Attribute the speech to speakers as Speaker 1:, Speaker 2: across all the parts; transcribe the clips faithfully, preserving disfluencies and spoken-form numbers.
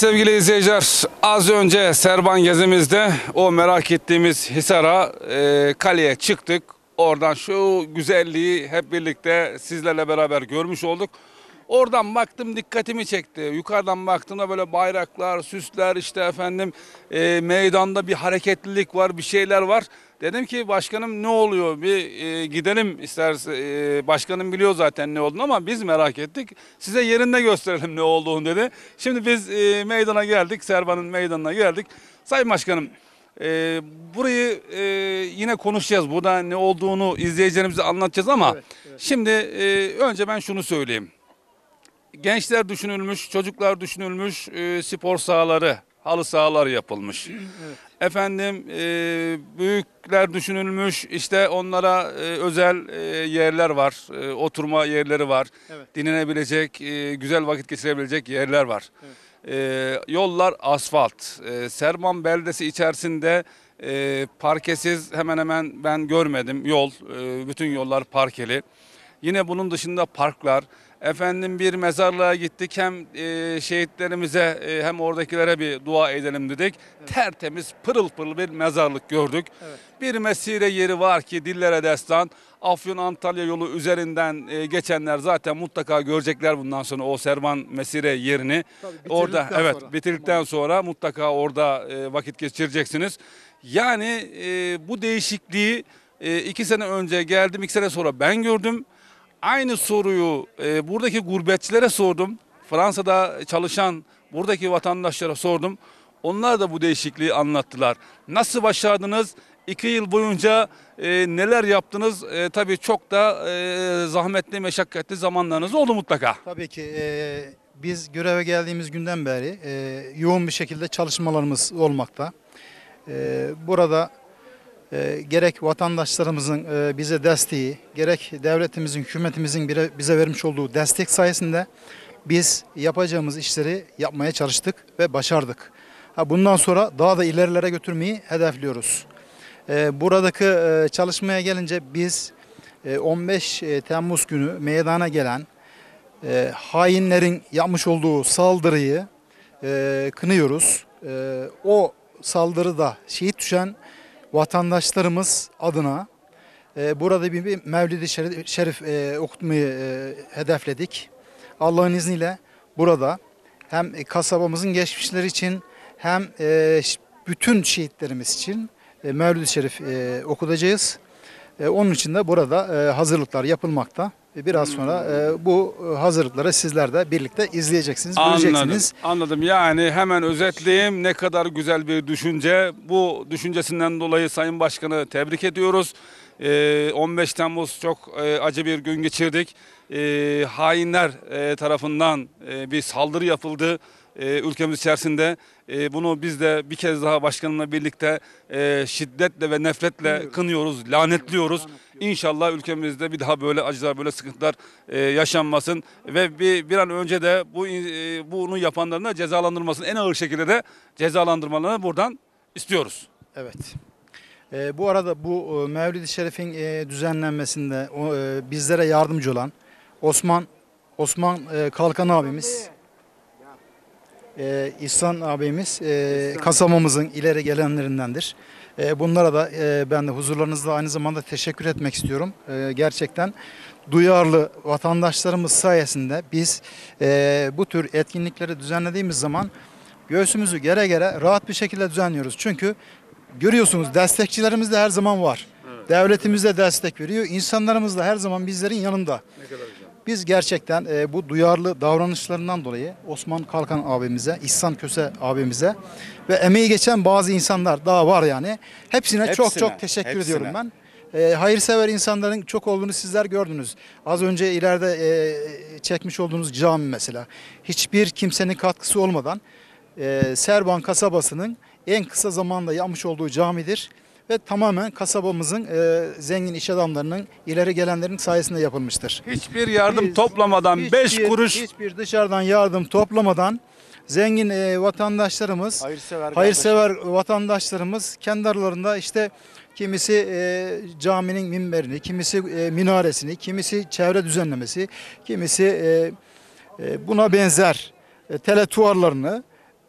Speaker 1: sevgili izleyiciler, az önce Serban gezimizde o merak ettiğimiz Hisar'a, e, kaleye çıktık. Oradan şu güzelliği hep birlikte sizlerle beraber görmüş olduk. Oradan baktım, dikkatimi çekti. Yukarıdan baktığımda böyle bayraklar, süsler, işte efendim e, meydanda bir hareketlilik var, bir şeyler var. Dedim ki başkanım ne oluyor, bir e, gidelim isterse, e, başkanım biliyor zaten ne olduğunu ama biz merak ettik. Size yerinde gösterelim ne olduğunu dedi. Şimdi biz e, meydana geldik, Servan'ın meydanına geldik. Sayın Başkanım, e, burayı e, yine konuşacağız. Burada ne olduğunu izleyicilerimize anlatacağız ama evet, evet. Şimdi e, önce ben şunu söyleyeyim. Gençler düşünülmüş, çocuklar düşünülmüş, e, spor sahaları, halı sahalar yapılmış. Evet. Efendim e, büyükler düşünülmüş, işte onlara e, özel e, yerler var, e, oturma yerleri var, evet. Dinlenebilecek, e, güzel vakit geçirebilecek yerler var. Evet. E, yollar asfalt. E, Serban beldesi içerisinde e, parkesiz hemen hemen ben görmedim yol, e, bütün yollar parkeli. Yine bunun dışında parklar. Efendim bir mezarlığa gittik, hem e, şehitlerimize e, hem oradakilere bir dua edelim dedik. Evet. Tertemiz pırıl pırıl bir mezarlık gördük. Evet. Bir mesire yeri var ki dillere destan. Afyon-Antalya yolu üzerinden e, geçenler zaten mutlaka görecekler bundan sonra o Serban mesire yerini. Tabii, orada evet sonra. bitirdikten tamam. sonra mutlaka orada e, vakit geçireceksiniz. Yani e, bu değişikliği e, iki sene önce geldim, iki sene sonra ben gördüm. Aynı soruyu e, buradaki gurbetçilere sordum. Fransa'da çalışan buradaki vatandaşlara sordum. Onlar da bu değişikliği anlattılar. Nasıl başardınız? İki yıl boyunca e, neler yaptınız? E, tabii çok da e, zahmetli, meşakkatli zamanlarınız oldu mutlaka.
Speaker 2: Tabii ki e, biz göreve geldiğimiz günden beri e, yoğun bir şekilde çalışmalarımız olmakta. E, burada E, gerek vatandaşlarımızın e, bize desteği, gerek devletimizin, hükümetimizin bire, bize vermiş olduğu destek sayesinde biz yapacağımız işleri yapmaya çalıştık ve başardık. Ha, bundan sonra daha da ilerilere götürmeyi hedefliyoruz. E, buradaki e, çalışmaya gelince biz e, on beş Temmuz günü meydana gelen e, hainlerin yapmış olduğu saldırıyı e, kınıyoruz. E, o saldırıda şehit düşen vatandaşlarımız adına e, burada bir, bir Mevlid-i Şerif, Şerif e, okutmayı e, hedefledik. Allah'ın izniyle burada hem kasabamızın geçmişleri için hem e, bütün şehitlerimiz için e, Mevlid-i Şerif e, okutacağız. E, onun için de burada e, hazırlıklar yapılmakta. Biraz sonra e, bu hazırlıkları sizler de birlikte izleyeceksiniz, göreceksiniz.
Speaker 1: Anladım, anladım. Yani hemen özetleyeyim, ne kadar güzel bir düşünce. Bu düşüncesinden dolayı Sayın Başkan'ı tebrik ediyoruz. E, on beş Temmuz çok e, acı bir gün geçirdik. E, hainler e, tarafından e, bir saldırı yapıldı. Ee, ülkemiz içerisinde e, bunu biz de bir kez daha başkanımla birlikte e, şiddetle ve nefretle kınıyoruz, kınıyoruz lanetliyoruz. İnşallah ülkemizde bir daha böyle acılar, böyle sıkıntılar e, yaşanmasın ve bir, bir an önce de bu e, bunu yapanların da cezalandırılmasını, en ağır şekilde de cezalandırmalarını buradan istiyoruz.
Speaker 2: Evet. E, bu arada bu e, Mevlid-i Şerif'in e, düzenlenmesinde o, e, bizlere yardımcı olan Osman Osman e, Kalkan abimiz, Ee, İhsan abimiz e, kasabamızın ileri gelenlerindendir. E, bunlara da e, ben de huzurlarınızda aynı zamanda teşekkür etmek istiyorum. E, gerçekten duyarlı vatandaşlarımız sayesinde biz e, bu tür etkinlikleri düzenlediğimiz zaman göğsümüzü gere gere rahat bir şekilde düzenliyoruz. Çünkü görüyorsunuz destekçilerimiz de her zaman var. Evet. Devletimiz de destek veriyor. İnsanlarımız da her zaman bizlerin yanında. Ne kadar güzel. Biz gerçekten e, bu duyarlı davranışlarından dolayı Osman Kalkan abimize, İhsan Köse abimize ve emeği geçen bazı insanlar daha var yani. Hepsine, hepsine çok çok teşekkür hepsine. ediyorum ben. E, hayırsever insanların çok olduğunu sizler gördünüz. Az önce ileride e, çekmiş olduğunuz cami mesela. Hiçbir kimsenin katkısı olmadan e, Serban kasabasının en kısa zamanda yapmış olduğu camidir. Ve tamamen kasabamızın e, zengin iş adamlarının, ileri gelenlerin sayesinde yapılmıştır.
Speaker 1: Hiçbir yardım Biz, toplamadan, beş kuruş.
Speaker 2: Hiçbir dışarıdan yardım toplamadan zengin e, vatandaşlarımız, hayırsever, hayırsever vatandaşlarımız kendi aralarında işte kimisi e, caminin minberini, kimisi e, minaresini, kimisi çevre düzenlemesi, kimisi e, e, buna benzer e, teletuvarlarını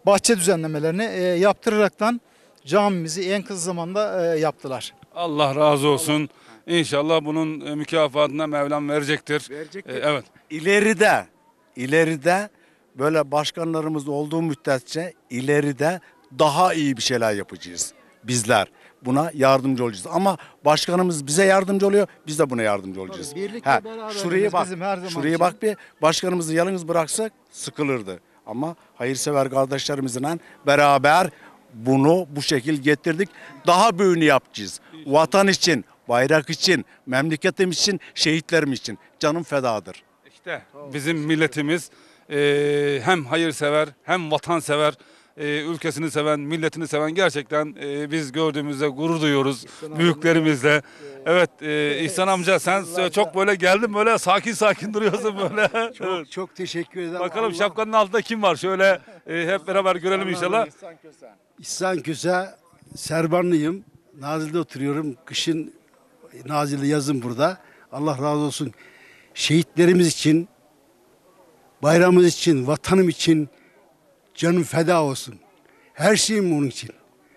Speaker 2: bahçe düzenlemelerini e, yaptıraraktan camimizi en kısa zamanda e, yaptılar.
Speaker 1: Allah razı olsun. İnşallah bunun e, mükafatını Mevlam verecektir.
Speaker 3: Verecektir.
Speaker 1: E, evet.
Speaker 3: İleride, ileride böyle başkanlarımız olduğu müddetçe ileride daha iyi bir şeyler yapacağız bizler. Buna yardımcı olacağız. Ama başkanımız bize yardımcı oluyor, biz de buna yardımcı olacağız.
Speaker 2: Tabii, birlikte
Speaker 3: Ha,
Speaker 2: beraberliğimiz
Speaker 3: şuraya bak,
Speaker 2: bizim her zaman
Speaker 3: şuraya
Speaker 2: için.
Speaker 3: bak bir başkanımızı yalnız bıraksak sıkılırdı. Ama hayırsever kardeşlerimizle beraber bunu bu şekil getirdik. Daha büyüğünü yapacağız. Vatan için, bayrak için, memleketim için, şehitlerim için. Canım fedadır.
Speaker 1: İşte bizim milletimiz e, hem hayırsever hem vatansever, e, ülkesini seven, milletini seven, gerçekten e, biz gördüğümüzde gurur duyuyoruz büyüklerimizle. Evet, e, İhsan amca sen çok böyle geldin, böyle sakin sakin duruyorsun böyle.
Speaker 4: Çok,
Speaker 1: Evet.
Speaker 4: çok teşekkür ederim.
Speaker 1: Bakalım
Speaker 4: Allah-
Speaker 1: şapkanın altında kim var? Şöyle e, hep beraber görelim inşallah.
Speaker 4: İhsan Köse, Serbanlıyım. Nazilli'de oturuyorum. Kışın Nazilli, yazın burada. Allah razı olsun. Şehitlerimiz için, bayramımız için, vatanım için canım feda olsun. Her şeyim onun için.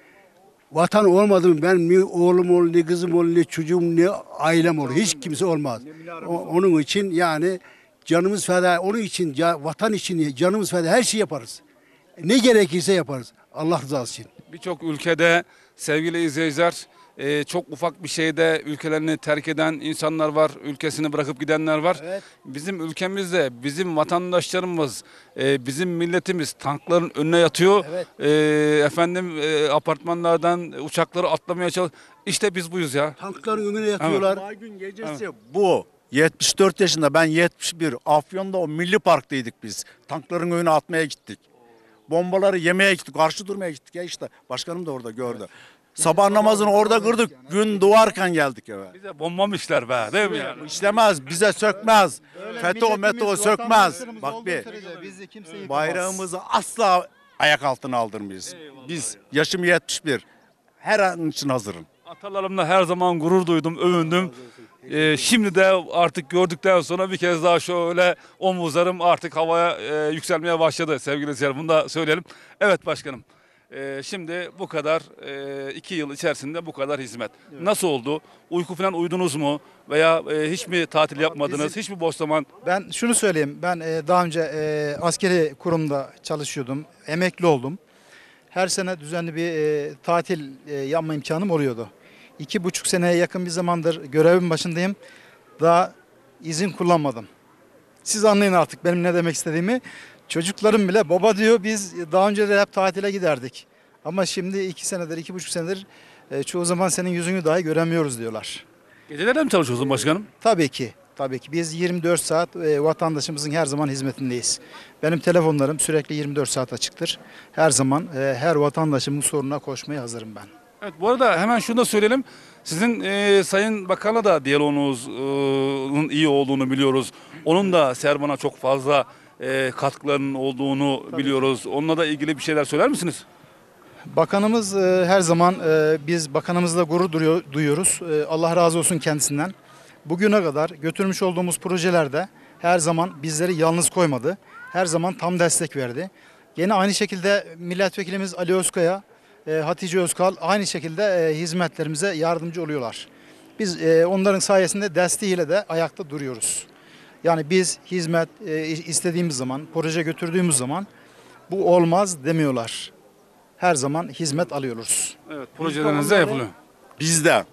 Speaker 4: Vatan olmadı mı ben ne oğlum olur, ne kızım olur, ne çocuğum, ne ailem olur. Hiç kimse olmaz. O- onun için yani canımız feda, onun için, ca- vatan için canımız feda, her şeyi yaparız. Ne gerekirse yaparız. Allah rızası için.
Speaker 1: Birçok ülkede sevgili izleyiciler, e, çok ufak bir şeyde ülkelerini terk eden insanlar var, ülkesini bırakıp gidenler var.
Speaker 4: Evet.
Speaker 1: Bizim ülkemizde bizim vatandaşlarımız, e, bizim milletimiz tankların önüne yatıyor.
Speaker 4: Evet.
Speaker 1: E, efendim e, apartmanlardan uçakları atlamaya çalışıyor. İşte biz buyuz ya.
Speaker 4: Tankların önüne yatıyorlar.
Speaker 3: Baygın gecesi bu. yetmiş dört yaşında, ben yetmiş bir. Afyon'da o milli parktaydık biz. Tankların önüne atmaya gittik. Bombaları yemeye gittik, karşı durmaya gittik ya işte. Başkanım da orada gördü. Sabah namazını orada kırdık. Gün doğarken geldik eve.
Speaker 1: Bize bombamışlar be, değil mi yani?
Speaker 3: İşlemez, bize sökmez. FETÖ,
Speaker 2: Milletimiz,
Speaker 3: METÖ sökmez.
Speaker 2: vatandaşlarımız
Speaker 3: Bak
Speaker 2: olduğu
Speaker 3: bir,
Speaker 2: sürece bizi kimse yıkamaz.
Speaker 3: bayrağımızı asla ayak altına aldırmayız. Biz, yaşım yetmiş bir. Her an için hazırım.
Speaker 1: Atalarımla her zaman gurur duydum, övündüm. Ee, şimdi de artık gördükten sonra bir kez daha şöyle omuzlarım artık havaya e, yükselmeye başladı sevgili izleyiciler. Bunu da söyleyelim. Evet başkanım. Ee, şimdi bu kadar e, iki yıl içerisinde bu kadar hizmet. Nasıl oldu? Uyku falan uyudunuz mu? Veya e, hiç mi tatil yapmadınız?
Speaker 2: bizim-
Speaker 1: Hiç mi boş zaman?
Speaker 2: Ben şunu söyleyeyim. Ben e, daha önce e, askeri kurumda çalışıyordum. Emekli oldum. Her sene düzenli bir e, tatil e, yapma imkanım oluyordu. İki buçuk seneye yakın bir zamandır görevin başındayım. Daha izin kullanmadım. Siz anlayın artık benim ne demek istediğimi. Çocuklarım bile baba diyor, biz daha önce de hep tatile giderdik. Ama şimdi iki senedir, iki buçuk senedir e, çoğu zaman senin yüzünü dahi göremiyoruz diyorlar.
Speaker 1: Gecelerden mi çalışıyorsun başkanım?
Speaker 2: Tabii ki. Tabii ki. Biz yirmi dört saat e, vatandaşımızın her zaman hizmetindeyiz. Benim telefonlarım sürekli yirmi dört saat açıktır. Her zaman e, her vatandaşımın sorununa koşmaya hazırım ben.
Speaker 1: Evet, bu arada hemen şunu da söyleyelim. Sizin e, Sayın Bakan'la da diyaloğunuzun iyi olduğunu biliyoruz. Onun da Serban'a çok fazla e, katkılarının olduğunu biliyoruz. Onunla da ilgili bir şeyler söyler misiniz?
Speaker 2: Bakanımız e, her zaman e, biz bakanımızla gurur duruyor, duyuyoruz. E, Allah razı olsun kendisinden. Bugüne kadar götürmüş olduğumuz projelerde her zaman bizleri yalnız koymadı. Her zaman tam destek verdi. Yine aynı şekilde milletvekilimiz Ali Özkaya, e, Hatice Özkal aynı şekilde e, hizmetlerimize yardımcı oluyorlar. Biz e, onların sayesinde desteğiyle de ayakta duruyoruz. Yani biz hizmet e, istediğimiz zaman, proje götürdüğümüz zaman bu olmaz demiyorlar. Her zaman hizmet alıyoruz.
Speaker 1: Evet, projelerinizde yapılıyor.
Speaker 3: Biz de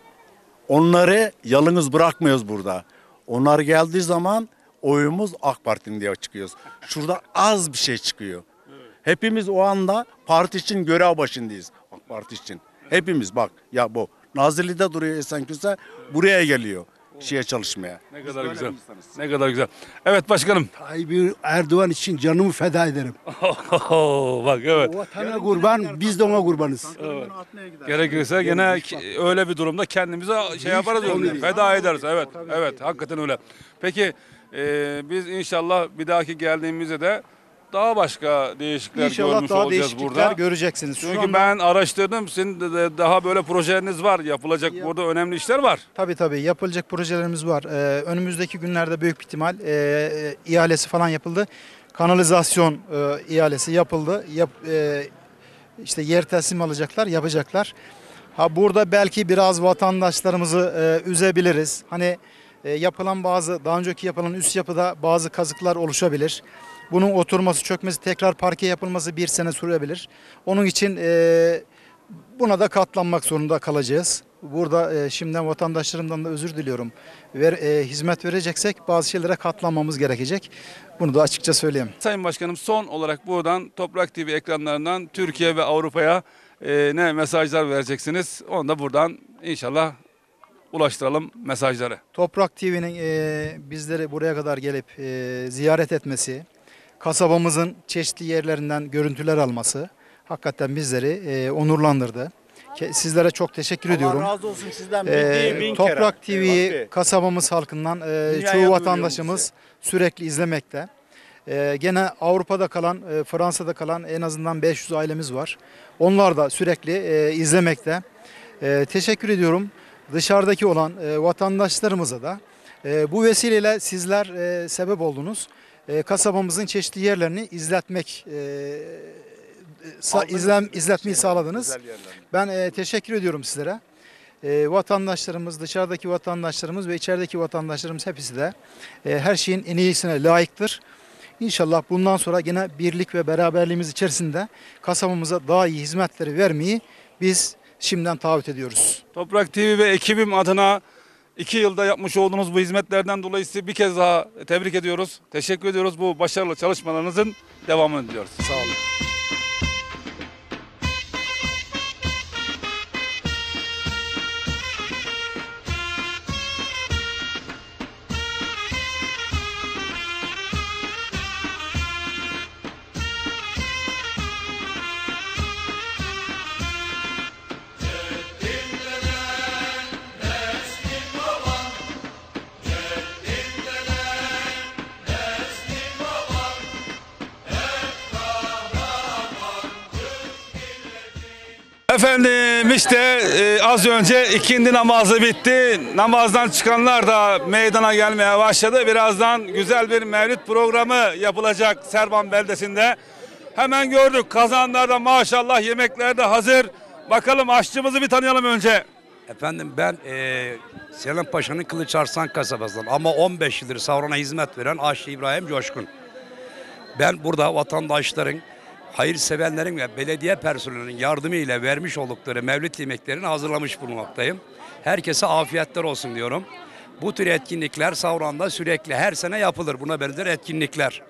Speaker 3: onları yalnız bırakmıyoruz burada. Onlar geldiği zaman oyumuz AK Parti'nin diye çıkıyoruz. Şurada az bir şey çıkıyor. Hepimiz o anda parti için görev başındayız. AK Parti için. Hepimiz bak ya bu Nazilli'de duruyor Esenküse, buraya geliyor şeye çalışmaya.
Speaker 1: Ne kadar güzel. Ne kadar güzel. Evet başkanım.
Speaker 4: Tayyip Erdoğan için canımı feda ederim.
Speaker 1: Bak evet.
Speaker 4: O vatana kurban, biz de ona kurbanız.
Speaker 1: Gerekirse gene ki- öyle bir durumda kendimize şey yaparız, onu, feda ederiz. Evet, evet, hakikaten öyle. Peki e, biz inşallah bir dahaki geldiğimizde de daha başka değişiklikler
Speaker 2: İnşallah
Speaker 1: görmüş
Speaker 2: daha
Speaker 1: olacağız
Speaker 2: değişiklikler
Speaker 1: burada.
Speaker 2: göreceksiniz. Şu
Speaker 1: Çünkü
Speaker 2: anda-
Speaker 1: ben araştırdım, sizin de- de daha böyle projeleriniz var, yapılacak
Speaker 2: Ya-
Speaker 1: burada önemli işler var.
Speaker 2: Tabii tabii yapılacak projelerimiz var. Ee, önümüzdeki günlerde büyük bir ihtimal e, e, ihalesi falan yapıldı. kanalizasyon e, ihalesi yapıldı. Yap, e, işte yer teslim alacaklar, yapacaklar. Ha burada belki biraz vatandaşlarımızı e, üzebiliriz. Hani e, yapılan bazı daha önceki yapılan üst yapıda bazı kazıklar oluşabilir. Bunun oturması, çökmesi, tekrar parke yapılması bir sene sürebilir. Onun için e, buna da katlanmak zorunda kalacağız. Burada e, şimdiden vatandaşlarımdan da özür diliyorum. Ver, e, hizmet vereceksek bazı şeylere katlanmamız gerekecek. Bunu da açıkça söyleyeyim.
Speaker 1: Sayın Başkanım, son olarak buradan Toprak T V ekranlarından Türkiye ve Avrupa'ya e, ne mesajlar vereceksiniz? Onu da buradan inşallah ulaştıralım mesajları.
Speaker 2: Toprak T V'nin e, bizleri buraya kadar gelip e, ziyaret etmesi, kasabamızın çeşitli yerlerinden görüntüler alması hakikaten bizleri e, onurlandırdı. Ke- Sizlere çok teşekkür ediyorum.
Speaker 3: Allah razı olsun sizden bin,
Speaker 2: Ee,
Speaker 3: bin
Speaker 2: Toprak
Speaker 3: kere.
Speaker 2: T V'yi
Speaker 3: Eyvallah.
Speaker 2: kasabamız halkından e,
Speaker 3: Dünyaya
Speaker 2: çoğu
Speaker 3: duyuruyorum
Speaker 2: vatandaşımız sürekli izlemekte. E, gene Avrupa'da kalan, e, Fransa'da kalan en azından beş yüz ailemiz var. Onlar da sürekli e, izlemekte. E, teşekkür ediyorum. Dışarıdaki olan e, vatandaşlarımıza da e, bu vesileyle sizler e, sebep oldunuz. E, kasabamızın çeşitli yerlerini izletmek e, sa- izlem, izletmeyi sağladınız.
Speaker 3: Güzel yerler.
Speaker 2: Ben e, teşekkür ediyorum sizlere. E, vatandaşlarımız, dışarıdaki vatandaşlarımız ve içerideki vatandaşlarımız hepsi de e, her şeyin en iyisine layıktır. İnşallah bundan sonra yine birlik ve beraberliğimiz içerisinde kasabamıza daha iyi hizmetleri vermeyi biz şimdiden taahhüt ediyoruz.
Speaker 1: Toprak T V ve ekibim adına iki yılda yapmış olduğunuz bu hizmetlerden dolayı sizi bir kez daha tebrik ediyoruz. Teşekkür ediyoruz. Bu başarılı çalışmalarınızın devamını diliyoruz.
Speaker 2: Sağ olun.
Speaker 1: Efendim işte e, az önce ikindi namazı bitti. Namazdan çıkanlar da meydana gelmeye başladı. Birazdan güzel bir mevlid programı yapılacak Servan beldesinde. Hemen gördük, kazanlarda maşallah yemekler de hazır. Bakalım aşçımızı bir tanıyalım önce.
Speaker 5: Efendim ben e, Selim Paşa'nın Kılıçarslan kasabasından ama on beş yıldır Savran'a hizmet veren Aşçı İbrahim Coşkun. Ben burada vatandaşların, hayırsevenlerin ve belediye personelinin yardımıyla vermiş oldukları mevlid yemeklerini hazırlamış bulunmaktayım. Herkese afiyetler olsun diyorum. Bu tür etkinlikler Savran'da sürekli her sene yapılır. Buna benzer etkinlikler.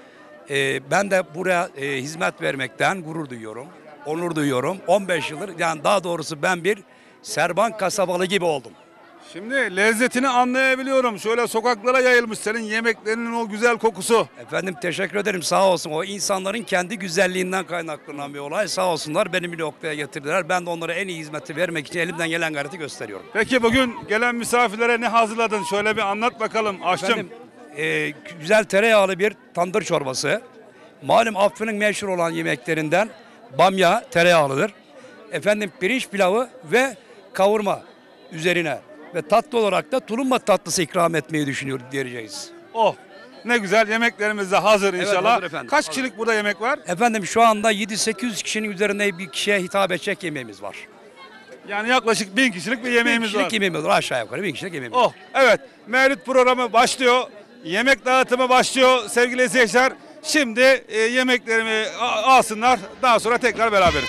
Speaker 5: E, ben de buraya e, hizmet vermekten gurur duyuyorum, onur duyuyorum. on beş yıldır, yani daha doğrusu ben bir Serban kasabalı gibi oldum.
Speaker 1: Şimdi lezzetini anlayabiliyorum. Şöyle sokaklara yayılmış senin yemeklerinin o güzel kokusu.
Speaker 5: Efendim teşekkür ederim, sağ olsun. O insanların kendi güzelliğinden kaynaklanan bir olay. Sağ olsunlar beni bir noktaya getirdiler. Ben de onlara en iyi hizmeti vermek için elimden gelen gayreti gösteriyorum.
Speaker 1: Peki bugün gelen misafirlere ne hazırladın? Şöyle bir anlat bakalım aşçım.
Speaker 5: Efendim e, güzel tereyağlı bir tandır çorbası. Malum Afyon'un meşhur olan yemeklerinden bamya tereyağlıdır. Efendim pirinç pilavı ve kavurma üzerine. Ve tatlı olarak da tulumba tatlısı ikram etmeyi düşünüyoruz diyeceğiz.
Speaker 1: Oh, ne güzel, yemeklerimiz de hazır
Speaker 5: Evet,
Speaker 1: inşallah.
Speaker 5: hazır efendim.
Speaker 1: Kaç kişilik burada yemek var?
Speaker 5: Efendim şu anda yedi sekiz yüz kişinin üzerinde bir kişiye hitap edecek yemeğimiz var.
Speaker 1: Yani yaklaşık bin kişilik bir yemeğimiz
Speaker 5: bin kişilik
Speaker 1: var.
Speaker 5: yemeğimiz var, aşağı yukarı bin kişilik yemeğimiz var.
Speaker 1: Oh, evet. Mevlid programı başlıyor. Yemek dağıtımı başlıyor sevgili izleyiciler. Şimdi e, yemeklerimi a- alsınlar. Daha sonra tekrar beraberiz.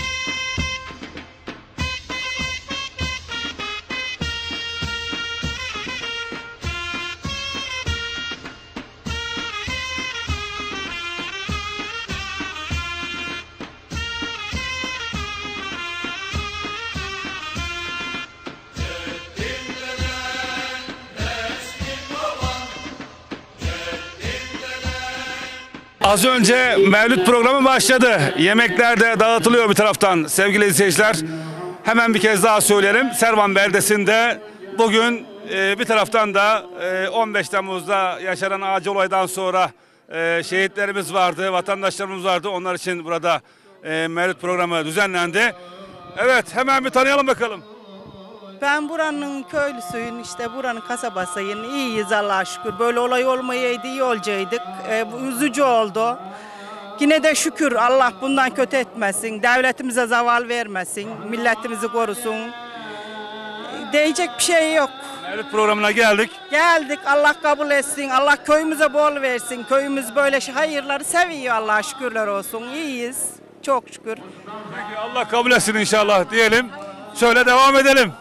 Speaker 1: Az önce Mevlüt programı başladı. Yemekler de dağıtılıyor bir taraftan sevgili izleyiciler. Hemen bir kez daha söyleyelim. Servan beldesinde bugün e, bir taraftan da e, on beş Temmuz'da yaşanan acı olaydan sonra e, şehitlerimiz vardı, vatandaşlarımız vardı. Onlar için burada e, Mevlüt programı düzenlendi. Evet, hemen bir tanıyalım bakalım.
Speaker 6: Ben buranın köylüsüyüm, işte buranın kasabasıyım. İyiyiz Allah'a şükür. Böyle olay olmayaydı iyi olacaktık. E, bu üzücü oldu. Yine de şükür Allah bundan kötü etmesin. Devletimize zaval vermesin. Milletimizi korusun. E, diyecek bir şey yok.
Speaker 1: Mevlüt programına geldik.
Speaker 6: Geldik, Allah kabul etsin. Allah köyümüze bol versin. Köyümüz böyle şey- hayırları seviyor, Allah'a şükürler olsun. İyiyiz. Çok şükür.
Speaker 1: Peki Allah kabul etsin inşallah diyelim. Şöyle devam edelim.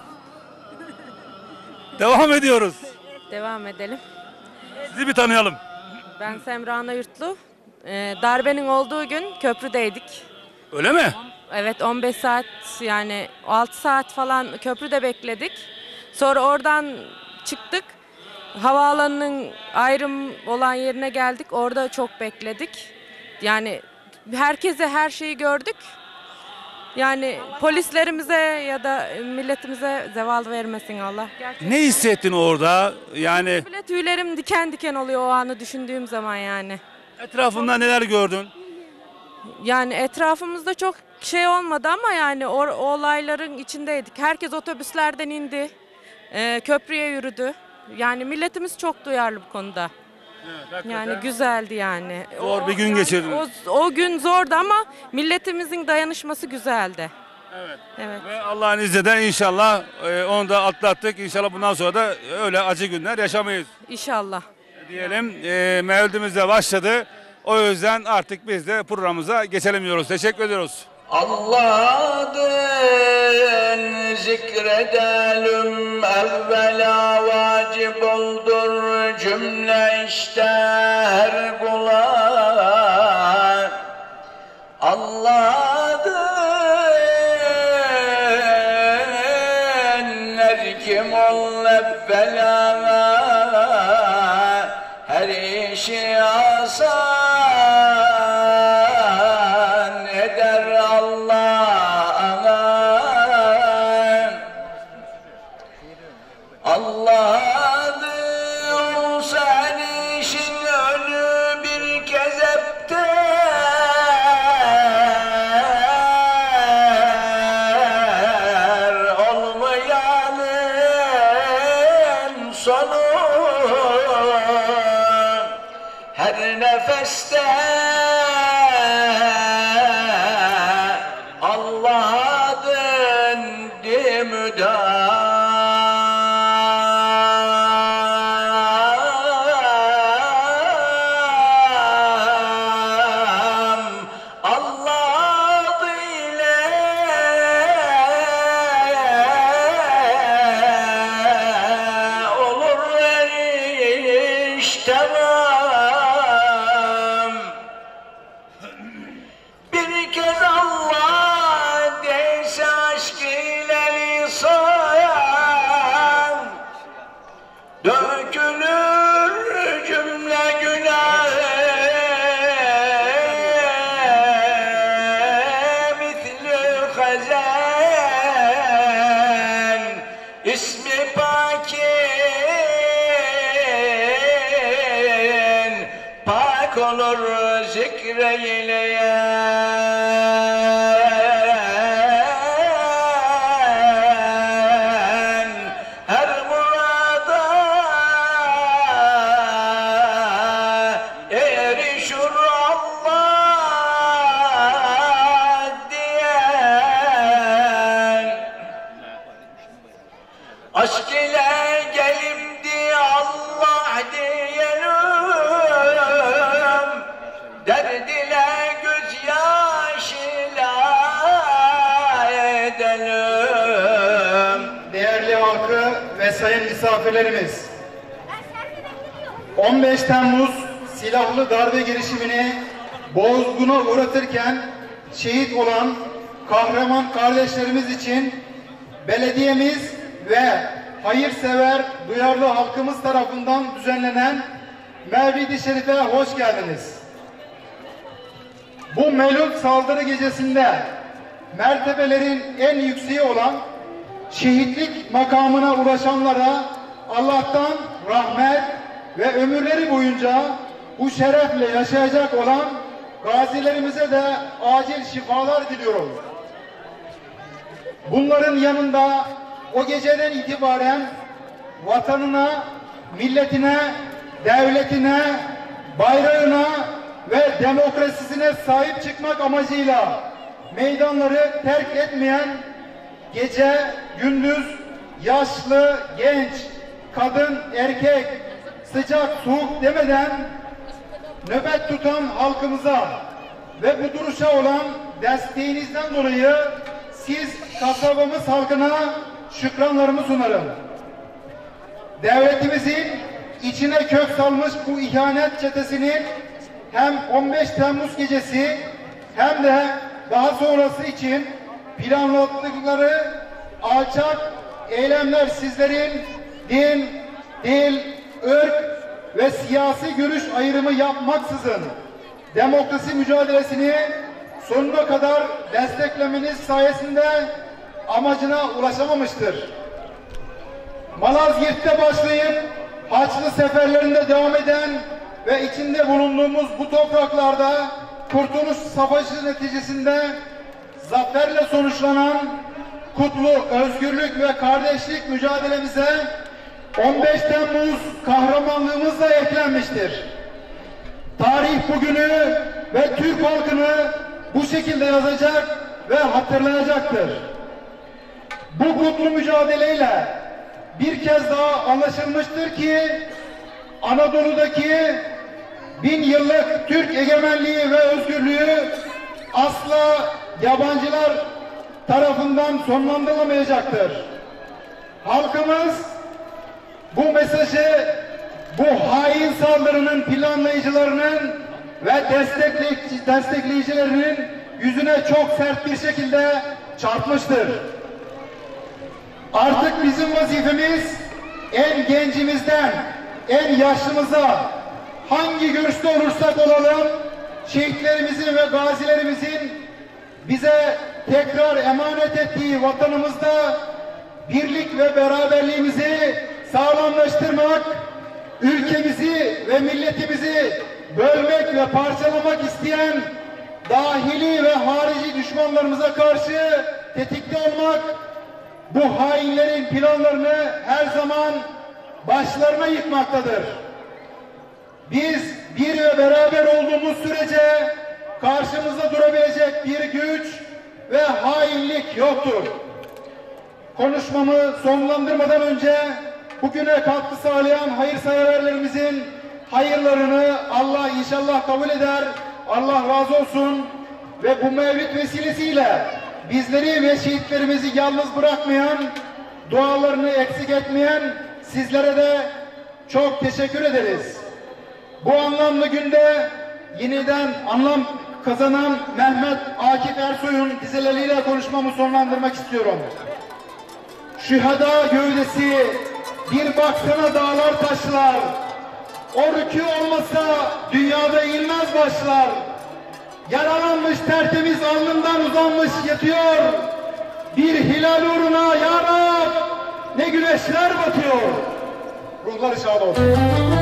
Speaker 1: Devam ediyoruz.
Speaker 7: Devam edelim.
Speaker 1: Sizi bir tanıyalım.
Speaker 7: Ben Semra Anayurtlu. Ee, darbenin olduğu gün köprüdeydik.
Speaker 1: Öyle mi?
Speaker 7: Evet, on beş saat, yani altı saat falan köprüde bekledik. Sonra oradan çıktık. Havaalanının ayrım olan yerine geldik. Orada çok bekledik. Yani herkese her şeyi gördük. Yani polislerimize ya da milletimize zeval vermesin Allah. Gerçekten.
Speaker 1: Ne hissettin orada? Yani
Speaker 7: Bile tüylerim diken diken oluyor o anı düşündüğüm zaman yani.
Speaker 1: etrafında neler gördün?
Speaker 7: Yani etrafımızda çok şey olmadı ama yani o, o olayların içindeydik. Herkes otobüslerden indi, e, köprüye yürüdü. Yani milletimiz çok duyarlı bu konuda. Yani güzeldi yani.
Speaker 1: Zor
Speaker 7: O-
Speaker 1: bir gün
Speaker 7: yani
Speaker 1: geçirdiniz.
Speaker 7: O, o gün zordu ama milletimizin dayanışması güzeldi.
Speaker 1: Evet.
Speaker 7: Evet.
Speaker 1: Ve Allah'ın izniyle inşallah e, onu da atlattık. İnşallah bundan sonra da öyle acı günler yaşamayız
Speaker 7: İnşallah.
Speaker 1: diyelim. E, Mevlidimiz de başladı. O yüzden artık biz de programımıza geçelim diyoruz. Teşekkür ediyoruz.
Speaker 8: Allah adın zikredelim evvela vacip oldur cümle işte her kula. Allah adın her kim ol evvela her işi asan eder Allah. Allah adı olsa her işin önü bir kezepter olmayanın sonu her nefeste Allah adın dimdam Allah adıyla olur her iş tamam. Bir kez Allah değse aşk ile lisan dökülür cümle günah mitlü hazan ismi pakin pak olur zikreyleyen her murada erişur Allah diyen aşk ile gelimdi Allah diyelim derd ile gözyaşıyla edelim.
Speaker 2: Değerli halkı ve sayın misafirlerimiz, on beş Temmuz silahlı darbe girişimini bozguna uğratırken şehit olan kahraman kardeşlerimiz için belediyemiz ve hayırsever, duyarlı halkımız tarafından düzenlenen Mevlid-i Şerif'e hoş geldiniz. Bu melul saldırı gecesinde mertebelerin en yükseği olan şehitlik makamına ulaşanlara Allah'tan rahmet ve ömürleri boyunca bu şerefle yaşayacak olan gazilerimize de acil şifalar diliyorum. Bunların yanında o geceden itibaren vatanına, milletine, devletine, bayrağına ve demokrasisine sahip çıkmak amacıyla meydanları terk etmeyen, gece, gündüz, yaşlı, genç, kadın, erkek, sıcak, soğuk demeden nöbet tutan halkımıza ve bu duruşa olan desteğinizden dolayı siz kasabamız halkına şükranlarımı sunarım. Devletimizin içine kök salmış bu ihanet çetesinin hem on beş Temmuz gecesi hem de daha sonrası için planladıkları alçak eylemler sizlerin din, dil, ırk ve siyasi görüş ayrımı yapmaksızın demokrasi mücadelesini sonuna kadar desteklemeniz sayesinde amacına ulaşamamıştır. Malazgirt'te başlayıp Haçlı seferlerinde devam eden ve içinde bulunduğumuz bu topraklarda Kurtuluş Savaşı neticesinde zaferle sonuçlanan kutlu özgürlük ve kardeşlik mücadelemize on beş Temmuz kahramanlığımız da eklenmiştir. Tarih bugünü ve Türk halkını bu şekilde yazacak ve hatırlayacaktır. Bu kutlu mücadeleyle bir kez daha anlaşılmıştır ki Anadolu'daki bin yıllık Türk egemenliği ve özgürlüğü asla yabancılar tarafından sonlandırılamayacaktır. Halkımız bu mesajı bu hain saldırının planlayıcılarının ve destekleyici, destekleyicilerinin yüzüne çok sert bir şekilde çarpmıştır. Artık bizim vazifemiz en gencimizden en yaşlımıza hangi görüşte olursak olalım şehitlerimizin ve gazilerimizin bize tekrar emanet ettiği vatanımızda birlik ve beraberliğimizi sağlamlaştırmak, ülkemizi ve milletimizi bölmek ve parçalamak isteyen dahili ve harici düşmanlarımıza karşı tetikte olmak, bu hainlerin planlarını her zaman başlarına yıkmaktadır. Biz bir ve beraber olduğumuz sürece karşımızda durabilecek bir güç ve hainlik yoktur. Konuşmamı sonlandırmadan önce bugüne katkı sağlayan hayırseverlerimizin hayırlarını Allah inşallah kabul eder. Allah razı olsun ve bu mevlid vesilesiyle bizleri ve şehitlerimizi yalnız bırakmayan, dualarını eksik etmeyen sizlere de çok teşekkür ederiz. Bu anlamlı günde yeniden anlam kazanan Mehmet Akif Ersoy'un dizeleriyle konuşmamı sonlandırmak istiyorum. Şüheda gövdesi, bir baksana dağlar taşlar, o rükû olmasa dünyada inmez başlar. Yaralanmış tertemiz alnından uzanmış yatıyor, bir hilal uğruna ya Rab ne güneşler batıyor. Ruhları şad olsun.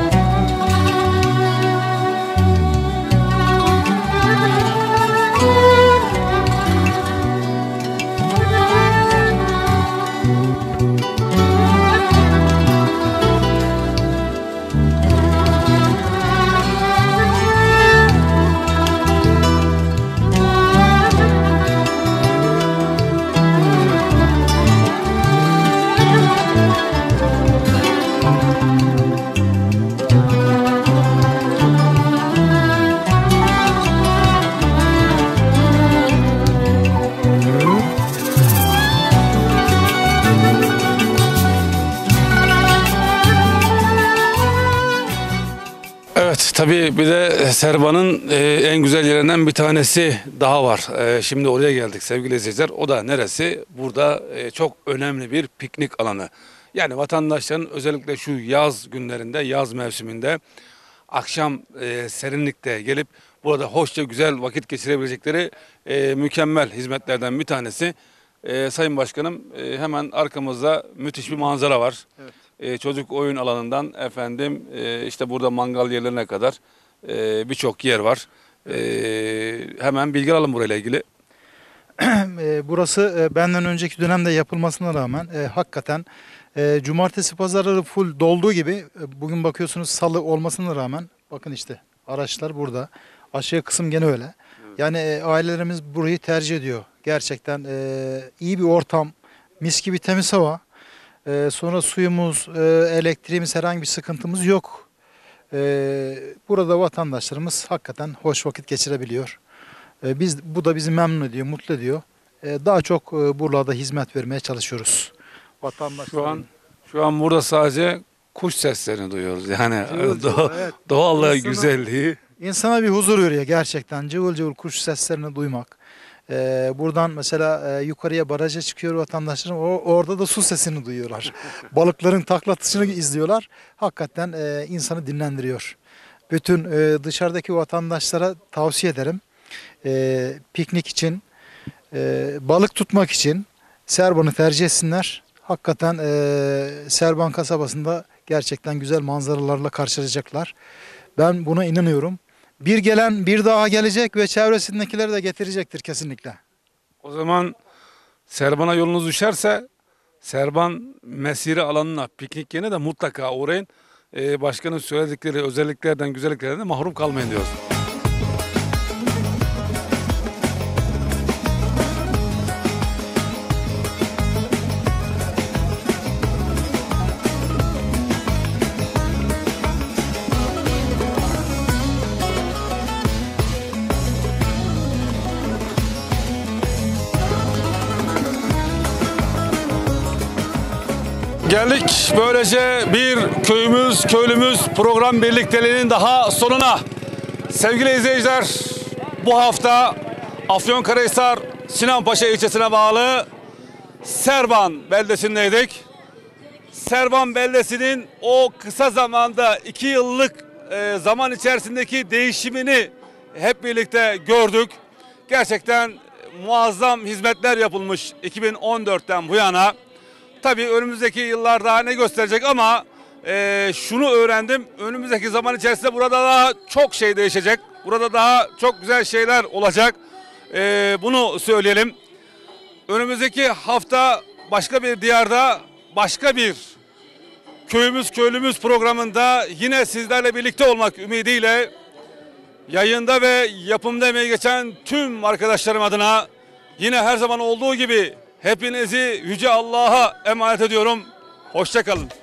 Speaker 1: Evet, tabii bir de Servan'ın e, en güzel yerlerinden bir tanesi daha var. E, şimdi oraya geldik sevgili izleyiciler. O da neresi? Burada e, çok önemli bir piknik alanı. Yani vatandaşların özellikle şu yaz günlerinde, yaz mevsiminde akşam e, serinlikte gelip burada hoşça güzel vakit geçirebilecekleri e, mükemmel hizmetlerden bir tanesi. E, Sayın Başkanım, e, hemen arkamızda müthiş bir manzara var.
Speaker 2: Evet.
Speaker 1: E, çocuk oyun alanından efendim e, işte burada mangal yerlerine kadar e, birçok yer var. E, hemen bilgi alalım burayla ilgili.
Speaker 2: e, burası e, benden önceki dönemde yapılmasına rağmen e, hakikaten e, cumartesi pazarları full dolduğu gibi e, bugün bakıyorsunuz salı olmasına rağmen bakın işte araçlar burada. Aşağı kısım gene öyle. Yani e, ailelerimiz burayı tercih ediyor. Gerçekten e, iyi bir ortam, mis gibi temiz hava. E, sonra suyumuz, e, elektriğimiz herhangi bir sıkıntımız yok. E, burada vatandaşlarımız hakikaten hoş vakit geçirebiliyor. E, biz bu da bizi memnun ediyor, mutlu ediyor. E, daha çok e, buralarda hizmet vermeye çalışıyoruz. Vatandaşların.
Speaker 1: Şu an şu an burada sadece kuş seslerini duyuyoruz. Yani
Speaker 2: Cıvıl cıvıl,
Speaker 1: doğa-
Speaker 2: evet.
Speaker 1: doğallığı,
Speaker 2: İnsana-
Speaker 1: güzelliği.
Speaker 2: İnsana bir huzur veriyor gerçekten. Cıvıl cıvıl kuş seslerini duymak. Ee, buradan mesela e, yukarıya baraja çıkıyor vatandaşlar. O, orada da su sesini duyuyorlar. Balıkların taklatışını izliyorlar. Hakikaten e, insanı dinlendiriyor. Bütün e, dışarıdaki vatandaşlara tavsiye ederim. E, piknik için, e, balık tutmak için Serban'ı tercih etsinler. Hakikaten e, Serban kasabasında gerçekten güzel manzaralarla karşılaşacaklar. Ben buna inanıyorum. Bir gelen bir daha gelecek ve çevresindekileri de getirecektir kesinlikle.
Speaker 1: O zaman Serban'a yolunuz düşerse Serban mesire alanına, piknik yerine de mutlaka uğrayın. Ee, başkanın söyledikleri özelliklerden, güzelliklerden de mahrum kalmayın diyoruz. Geldik böylece bir köyümüz, köylümüz program birlikteliğinin daha sonuna. Sevgili izleyiciler, bu hafta Afyonkarahisar Sinanpaşa ilçesine bağlı Serban beldesindeydik. Serban beldesinin o kısa zamanda iki yıllık e, zaman içerisindeki değişimini hep birlikte gördük. Gerçekten muazzam hizmetler yapılmış iki bin on dörtten bu yana. Tabii önümüzdeki yıllar daha ne gösterecek ama e, şunu öğrendim. Önümüzdeki zaman içerisinde burada daha çok şey değişecek. Burada daha çok güzel şeyler olacak. E, bunu söyleyelim. Önümüzdeki hafta başka bir diyarda, başka bir köyümüz köylümüz programında yine sizlerle birlikte olmak ümidiyle yayında ve yapımda emeği geçen tüm arkadaşlarım adına yine her zaman olduğu gibi hepinizi Yüce Allah'a emanet ediyorum. Hoşça kalın.